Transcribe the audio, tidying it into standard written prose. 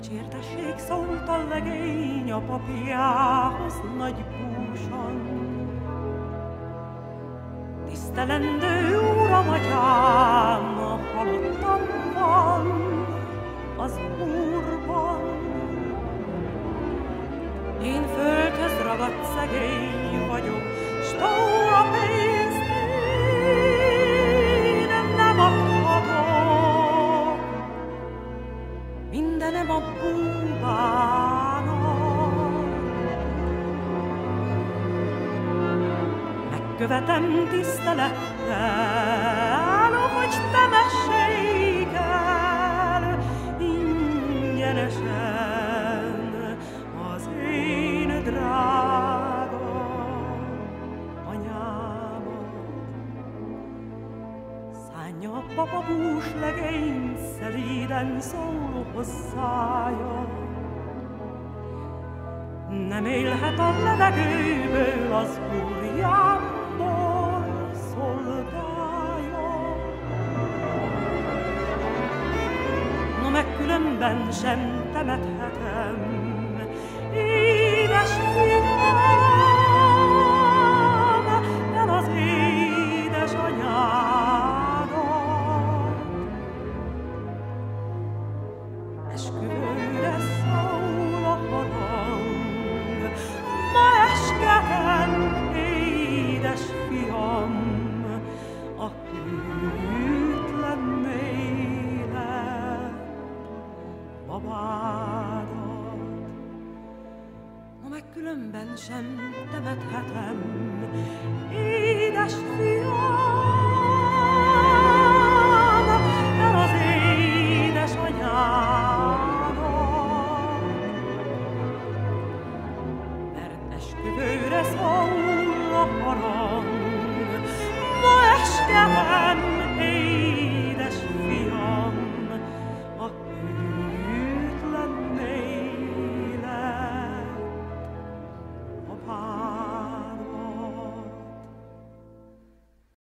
Dicsértesség szólt a legény a papjához nagy búsan. Tisztelendő Uram, Atyám, a halottam van az Úrban. Én földhöz ragadt szegény vagyok, s tóra pénzt én nem adhatok. Mindenem a búvának. Megkövetem tisztelettel, hogy temessék el ingyenesen az én drága anyámat. Szánja a papa búslegényt, szelíden szól hozzája. Nem élhet a levegőből az úrjámból szolgája. No, meg különben sem temethetem, édes fiam, el az édes anyádat. Esküvőre szól a harang, ma esketem, édes fiam, a hűtlen mélet babádat. Ma meg különben sem temethetem, édes fiam,